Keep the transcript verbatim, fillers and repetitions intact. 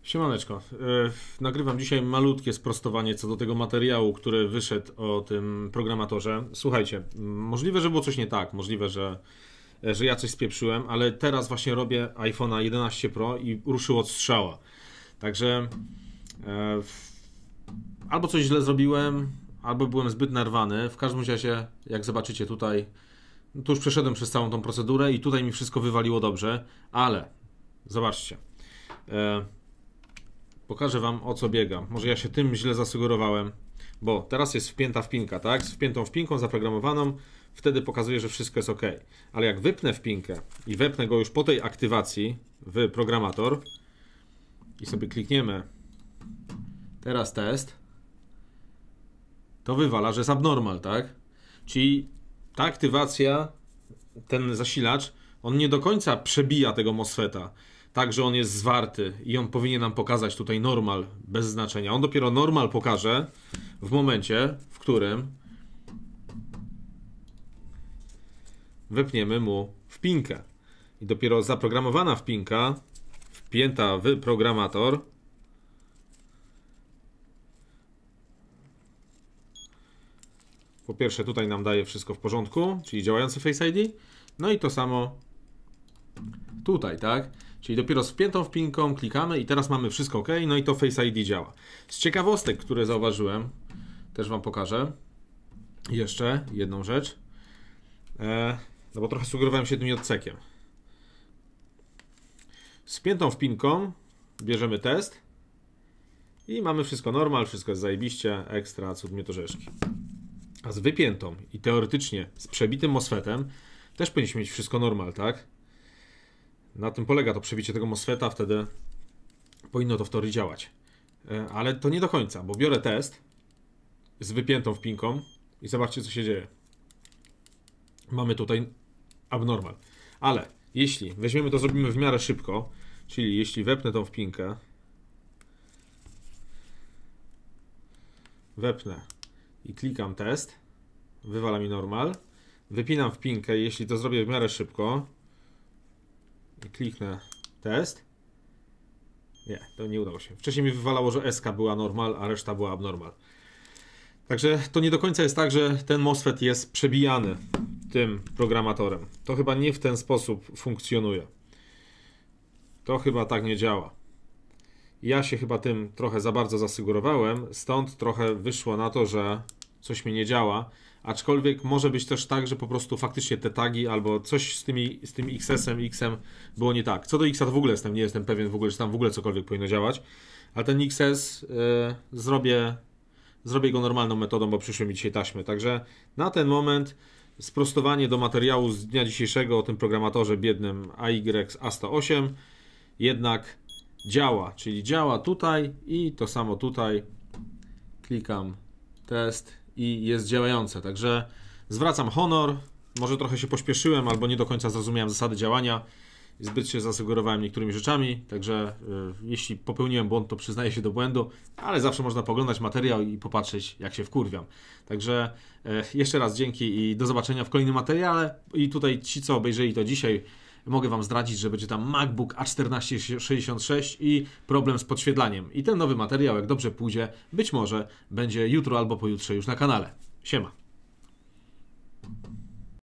Siemaneczko. Yy, nagrywam dzisiaj malutkie sprostowanie co do tego materiału, który wyszedł o tym programatorze. Słuchajcie, możliwe, że było coś nie tak, możliwe, że, że ja coś spieprzyłem, ale teraz właśnie robię iPhone'a jedenaście Pro i ruszyło od strzała. Także yy, albo coś źle zrobiłem, albo byłem zbyt nerwany. W każdym razie, jak zobaczycie tutaj, to już przeszedłem przez całą tą procedurę i tutaj mi wszystko wywaliło dobrze, ale zobaczcie. Yy, Pokażę wam, o co biega. Może ja się tym źle zasugerowałem, bo teraz jest wpięta wpinka, tak? Z wpiętą wpinką zaprogramowaną, wtedy pokazuje, że wszystko jest ok. Ale jak wypnę wpinkę i wepnę go już po tej aktywacji w programator i sobie klikniemy teraz test, to wywala, że jest abnormal, tak? Czyli ta aktywacja, ten zasilacz, on nie do końca przebija tego MOSFETA. Tak, że on jest zwarty i on powinien nam pokazać tutaj normal bez znaczenia. On dopiero normal pokaże w momencie, w którym wepniemy mu wpinkę. I dopiero zaprogramowana wpinka, wpięta w programator, po pierwsze tutaj nam daje wszystko w porządku, czyli działający Face I D. No i to samo tutaj, tak? Czyli dopiero z wpiętą wpinką klikamy i teraz mamy wszystko ok, no i to Face I D działa. Z ciekawostek, które zauważyłem, też wam pokażę jeszcze jedną rzecz, e, no bo trochę sugerowałem się tym jodcekiem. Z wpiętą wpinką bierzemy test i mamy wszystko normal, wszystko jest zajebiście, ekstra, cud mnie to rzeszki. A z wypiętą i teoretycznie z przebitym MOSFETem też powinniśmy mieć wszystko normal, tak? Na tym polega to przebicie tego MOSFETA, wtedy powinno to w teorii działać. Ale to nie do końca, bo biorę test z wypiętą wpinką i zobaczcie, co się dzieje. Mamy tutaj abnormal. Ale jeśli weźmiemy to, zrobimy w miarę szybko, czyli jeśli wepnę tą wpinkę, wepnę i klikam test, wywala mi normal, wypinam wpinkę i jeśli to zrobię w miarę szybko, i kliknę test. Nie, to nie udało się. Wcześniej mi wywalało, że S K była normal, a reszta była abnormal. Także to nie do końca jest tak, że ten MOSFET jest przebijany tym programatorem. To chyba nie w ten sposób funkcjonuje. To chyba tak nie działa. Ja się chyba tym trochę za bardzo zasugerowałem, stąd trochę wyszło na to, że coś mi nie działa. Aczkolwiek może być też tak, że po prostu faktycznie te tagi albo coś z tymi, z tym X S-em, X-em było nie tak. Co do X-a to w ogóle jestem, nie jestem pewien w ogóle, czy tam w ogóle cokolwiek powinno działać. Ale ten X S yy, zrobię, zrobię go normalną metodą, bo przyszły mi dzisiaj taśmy. Także na ten moment sprostowanie do materiału z dnia dzisiejszego o tym programatorze biednym A Y A sto osiem jednak działa. Czyli działa tutaj i to samo tutaj. Klikam test i jest działające, także zwracam honor, może trochę się pośpieszyłem albo nie do końca zrozumiałem zasady działania, zbyt się zasugerowałem niektórymi rzeczami, także y, jeśli popełniłem błąd, to przyznaję się do błędu, ale zawsze można poglądać materiał i popatrzeć, jak się wkurwiam. Także y, jeszcze raz dzięki i do zobaczenia w kolejnym materiale. I tutaj ci, co obejrzeli to dzisiaj, mogę wam zdradzić, że będzie tam MacBook A czternaście sześćdziesiąt sześć i problem z podświetlaniem. I ten nowy materiał, jak dobrze pójdzie, być może będzie jutro albo pojutrze już na kanale. Siema.